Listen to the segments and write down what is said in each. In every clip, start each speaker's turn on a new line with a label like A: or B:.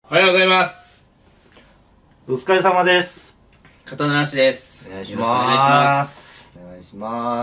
A: おはようございます。
B: お疲れ様です。
A: 刀なしです。
B: お願いします。お願いします。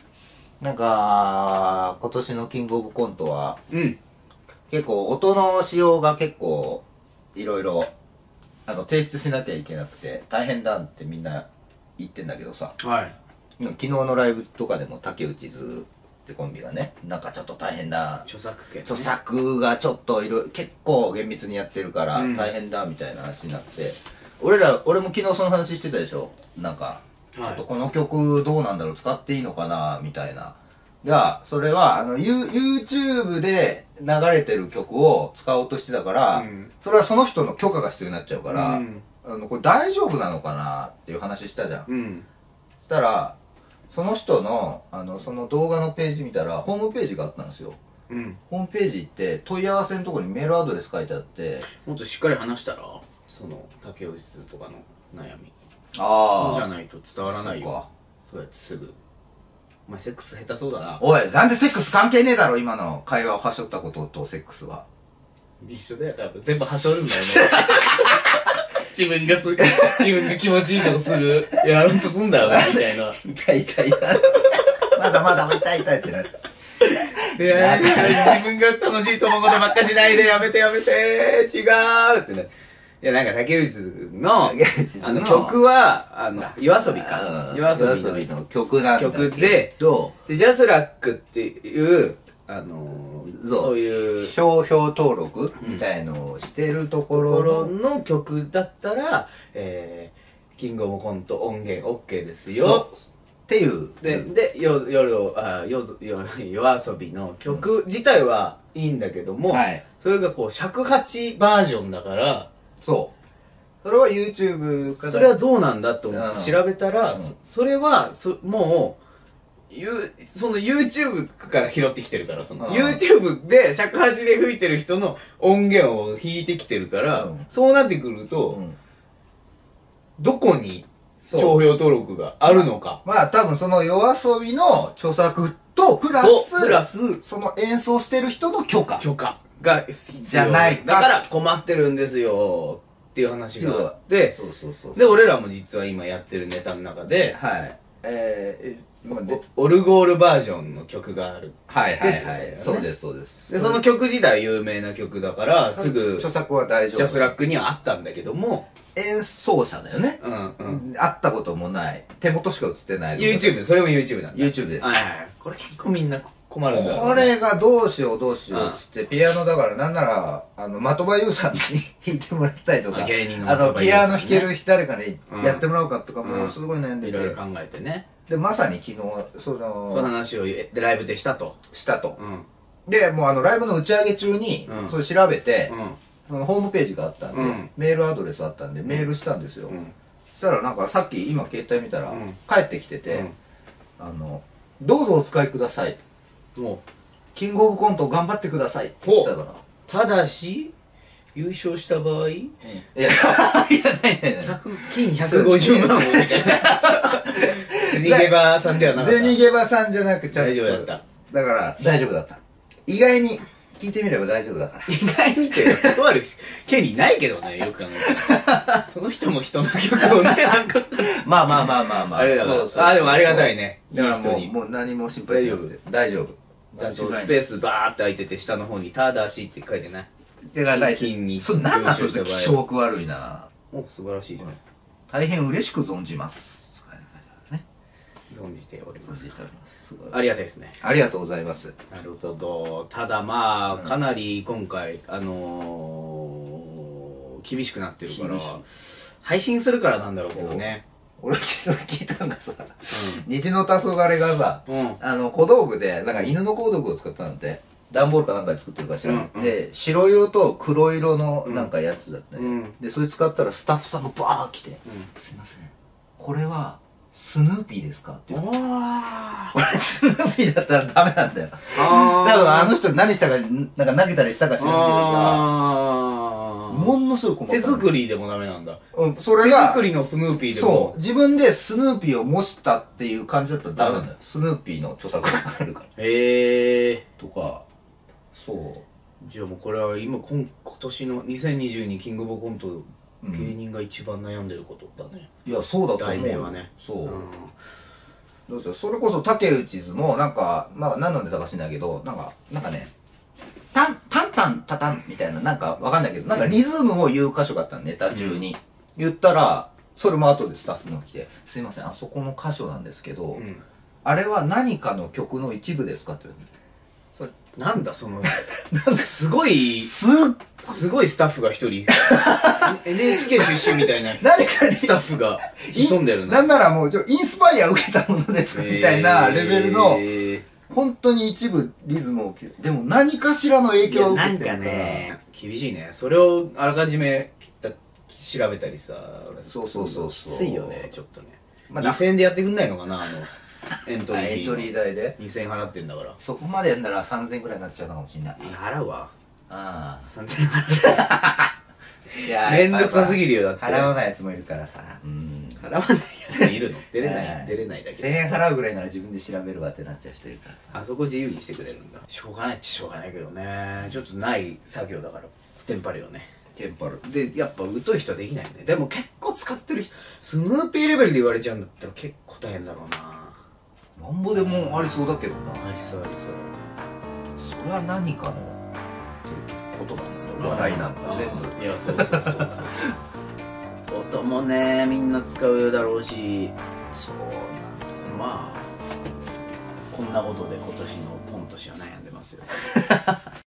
B: なんか、今年のキングオブコントは、結構音の仕様が結構、いろいろ、提出しなきゃいけなくて、大変だってみんな言ってんだけどさ。
A: はい。
B: 昨日のライブとかでも竹内図ってコンビがね、なんかちょっと大変だ。
A: 著作権、ね。
B: 著作がちょっと結構厳密にやってるから大変だみたいな話になって、俺も昨日その話してたでしょ。なんか、ちょっとこの曲どうなんだろう、使っていいのかなみたいな。が、それはYouTube で流れてる曲を使おうとしてたから、それはその人の許可が必要になっちゃうから、これ大丈夫なのかなっていう話したじゃん。そしたら、その人の、その動画のページ見たら、ホームページがあったんですよ。ホームページ行って、問い合わせのところにメールアドレス書いてあって、
A: もっとしっかり話したら、その、竹内図とかの悩み。
B: そう
A: じゃないと伝わらないよ。そうやってすぐ。お前セックス下手そうだな。
B: おい、なんでセックス関係ねえだろ、今の会話をはしょったこととセックスは。
A: 一緒だよ、多分。全部はしょるんだよね。自分が気持ちいいとこすぐやろうとすんだよ、みたいな。
B: 痛い。まだ痛いってなる。
A: 自分が楽しいと思うことばっかしないで、やめて、違うってね。いや、なんか竹内の、曲は、夜遊びか。
B: 夜遊びの曲なんだけど。
A: 曲で、ジャスラックっていう、そういう
B: 商標登録みたいのをしてるところ
A: の曲だったら、キングオブコント音源 OK ですよ
B: っていう。
A: で、夜遊びの曲自体はいいんだけども、それがこう尺八バージョンだから、
B: それは YouTube から
A: それはどうなんだと思って調べたら、それはもうその YouTube から拾ってきてるから、その YouTube で尺八で吹いてる人の音源を弾いてきてるから、そうなってくると、どこに商標登録があるのか。
B: まあ多分その夜遊びの著作とプラスその演奏してる人の許可
A: が必要じゃないか。だから困ってるんですよっていう話があって、で俺らも実は今やってるネタの中で、オルゴールバージョンの曲がある。
B: そうです。
A: で、その曲自体有名な曲だから、すぐ、
B: 著作は大丈夫。
A: ジャスラックにはあったんだけども、
B: 演奏者だよね。会ったこともない。手元しか映ってない。
A: YouTube、それも YouTube なんだ。
B: YouTube です。
A: これ結構みんな困るんだよ。
B: これがどうしようつって、ピアノだからなんなら、的場優さんに弾いてもらったりとか、
A: 芸人の
B: ピアノ弾ける誰かにやってもらおうかとかもすごい悩んでて。
A: いろいろ考えてね。
B: で、まさに昨日、
A: その話をライブでしたと。
B: で、もうライブの打ち上げ中に、それ調べて、ホームページがあったんで、メールアドレスあったんで、メールしたんですよ。そしたらなんかさっき今携帯見たら、帰ってきてて、どうぞお使いください。キングオブコント頑張ってくださいって言ったから。
A: ただし、優勝した場合、いや、
B: ない。
A: 金150万をみたいな。ゼニゲバさんではなかった。
B: ゼニゲバさんじゃなくちゃんと。
A: 大丈夫だった。
B: だから、大丈夫だった。意外に、聞いてみれば大丈夫だから。
A: 意外にって、断る権利ないけどね、よく考えたら。その人も人の曲をね、なんか。
B: まあ。
A: あれだから。でもありがたいね。
B: だからもう何も心配しなくて。大丈夫。
A: ちゃんとスペースバーって空いてて、下の方に、ただしって書いてない。
B: 金に。なんなんそれ気色悪いな。
A: 素晴らしいじゃないですか。
B: 大変嬉しく存じます。
A: 存じております。ありがたいですね。
B: ありがとうございます。
A: なるほど。ただまあ、かなり今回、厳しくなってるから、配信するからなんだろうけどね。
B: 俺昨日聞いたんがさ、虹の黄昏がさ、小道具で、なんか犬の小道具を使ったなんて、段ボールかなんかで作ってるかしら。で、白色と黒色のなんかやつだったね。で、それ使ったらスタッフさんがバー来て、すいません、これは、スヌーピーですかって言われて。俺スヌーピーだったらダメなんだよ。多分あの人何したか、なんか投げたりしたか知らんけど、ものすごい困った。
A: 手作りでもダメなんだ。
B: それが。
A: 手作りのスヌーピーでも。
B: そう。自分でスヌーピーを模したっていう感じだったらダメなんだよ。スヌーピーの著作があるから。
A: へー。
B: とか、そう。
A: じゃあもうこれは今年の2022キングオブコント、芸人が一番悩んでることだね。
B: いやそうだと思う。
A: 題名はね。
B: そう、だってそれこそ竹内図もなんかまあ何のネタか知んないけど、なんかねタンタンタタンみたいな、なんかわかんないけど、なんかリズムを言う箇所があったの、ネタ中に、言ったらそれも後でスタッフの来て「すいません、あそこの箇所なんですけど、あれは何かの曲の一部ですか?」って言われて、
A: それなんだそのすごいスタッフが一人NHK 出身みたいな
B: 誰かに
A: スタッフが潜んでる
B: なんならもうインスパイア受けたものですみたいなレベルの、本当に一部リズムをでも何かしらの影響を受けてるから。
A: なんかね厳しいね。それをあらかじめ調べたりさ。
B: そう
A: きついよねちょっとね。
B: まあ、
A: 2000円でやってくんないのかな、エントリー
B: 代で
A: 2000円払ってんだから。
B: そこまでやんなら3000円くらいになっちゃうかもしれない。
A: 払うわ。
B: ああ
A: 3000円払う。いやめんどくさすぎるよ。だって
B: 払わないやつもいるからさ。
A: 払わないやついるの。出れないだけ。
B: 1000円払うぐらいなら自分で調べるわってなっちゃう人いるからさ。
A: あそこ自由にしてくれるんだ。しょうがないっちゃしょうがないけどね。ちょっとない作業だからテンパるよね。
B: テンパる。
A: でやっぱ疎い人はできないね。でも結構使ってる人、スヌーピーレベルで言われちゃうんだったら結構大変だろうな。
B: なんぼでもありそうだけどな。
A: ありそうありそう。
B: それは何かのってことなんだよ。笑いなんだ全部。
A: いやそう音もねみんな使うだろうし、
B: そうなんだ。
A: まあこんなことで今年のポンとしは悩んでますよ。